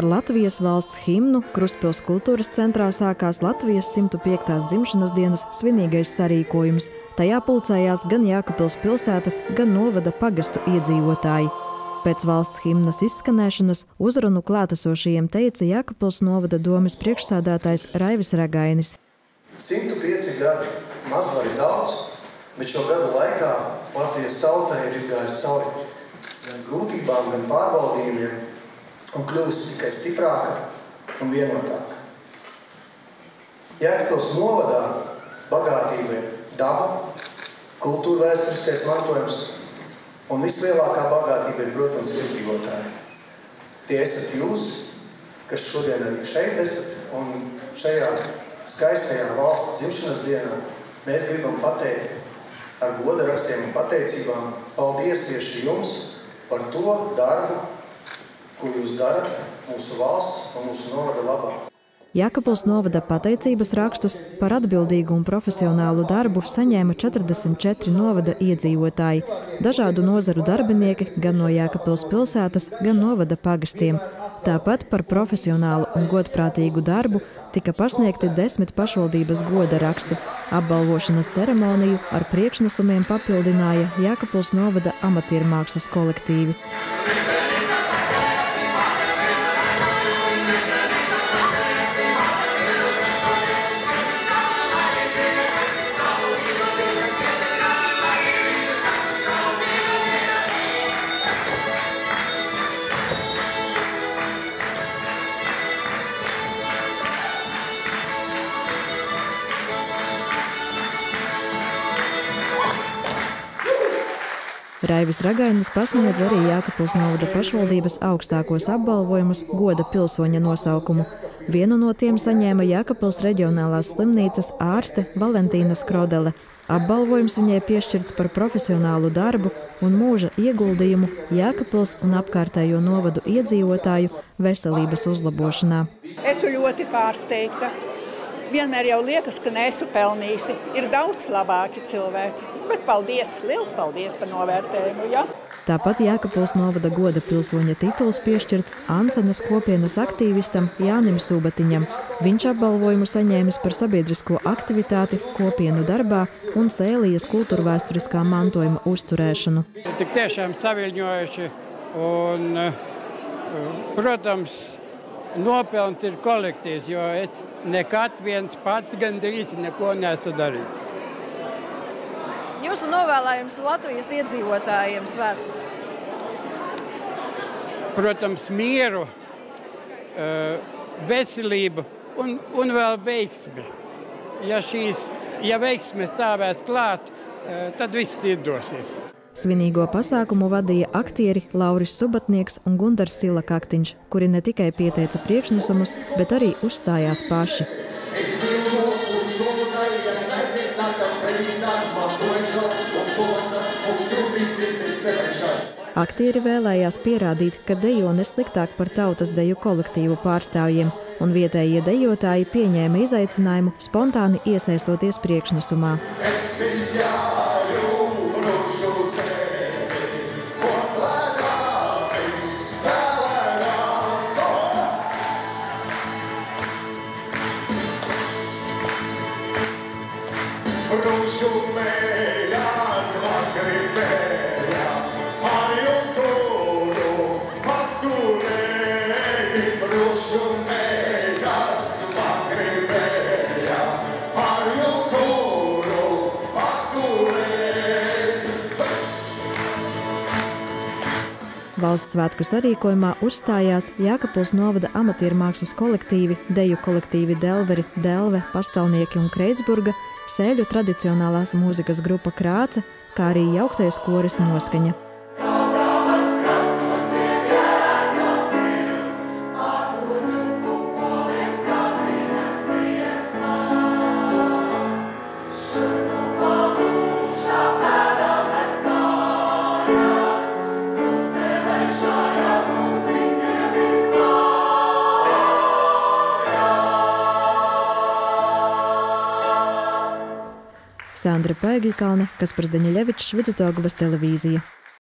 Ar Latvijas valsts himnu Krustpils kultūras centrā sākās Latvijas 105. dzimšanas dienas svinīgais sarīkojums. Tajā pulcējās gan Jēkabpils pilsētas, gan novada pagastu iedzīvotāji. Pēc valsts himnas izskanēšanas uzrunu klātesošajiem teica Jēkabpils novada domes priekšsēdētājs Raivis Ragainis. 105 gadi, maz vai daudz, bet šo gadu laikā Latvijas tautai ir izgājusi cauri gan grūtībām, gan pārbaudījumiem un kļūst tikai stiprāka un vienotāka. Jēkabpils novadā bagātība ir daba, kultūrvēsturiskais mantojums un vislielākā bagātība ir, protams, iedzīvotāji. Tie esat jūs, kas šodien arī šeit esat, un šajā skaistajā valsts dzimšanas dienā mēs gribam pateikt ar godarakstiem un pateicībām paldies tieši jums par to darbu, ko jūs darat mūsu valsts un mūsu novada labā. Jēkabpils novada pateicības rakstus par atbildīgu un profesionālu darbu saņēma 44 novada iedzīvotāji, dažādu nozaru darbinieki gan no Jēkabpils pilsētas, gan novada pagastiem. Tāpat par profesionālu un godprātīgu darbu tika pasniegti 10 pašvaldības goda raksti. Apbalvošanas ceremoniju ar priekšnesumiem papildināja Jēkabpils novada amatiermākslas kolektīvi. Raivis Ragainis pasniedz arī Jēkabpils novada pašvaldības augstākos apbalvojumus goda pilsoņa nosaukumu. Vienu no tiem saņēma Jēkabpils reģionālās slimnīcas ārste Valentīna Skrodele. Apbalvojums viņai piešķirts par profesionālu darbu un mūža ieguldījumu Jēkabpils un apkārtējo novadu iedzīvotāju veselības uzlabošanā. Esmu ļoti pārsteigta. Vienmēr jau liekas, ka neesmu pelnījusi. Ir daudz labāki cilvēki. Bet paldies, liels paldies par novērtējumu, ja? Tāpat Jēkabpils novada goda pilsoņa tituls piešķirts Ancenas kopienas aktīvistam Jānim Subatiņam. Viņš apbalvojumu saņēmis par sabiedrisko aktivitāti kopienu darbā un Sēlijas kultūrvēsturiskā mantojuma uzturēšanu. Tik tiešām saviļņojuši un, protams, nopelns ir kolektīvs, jo es nekad viens pats gandrīz neko neesmu darījis. Jūsu novēlējums Latvijas iedzīvotājiem svētkos? Protams, mieru, veselību un vēl veiksmi. Ja veiksme stāvēs klāt, tad viss izdosies. Svinīgo pasākumu vadīja aktieri Lauris Subatnieks un Gundars Silakaktiņš, kuri ne tikai pieteica priekšnesumus, bet arī uzstājās paši. Aktieri vēlējās pierādīt, ka dejo nesliktāk par tautas deju kolektīvu pārstāvjiem, un vietējie dejotāji pieņēma izaicinājumu spontāni iesaistoties priekšnesumā. Valsts svētku sarīkojumā uzstājās Jēkabpils novada amatiermākslas kolektīvi, deju kolektīvi Delveri, Delve, Pastāvnieki un Kreitsburga, Sēļu tradicionālās mūzikas grupa Krāce, kā arī jauktais koris Noskaņa. Sandra Pēgļkalne, Kaspars Daņiļevičs, Vidusdaugavas televīzija.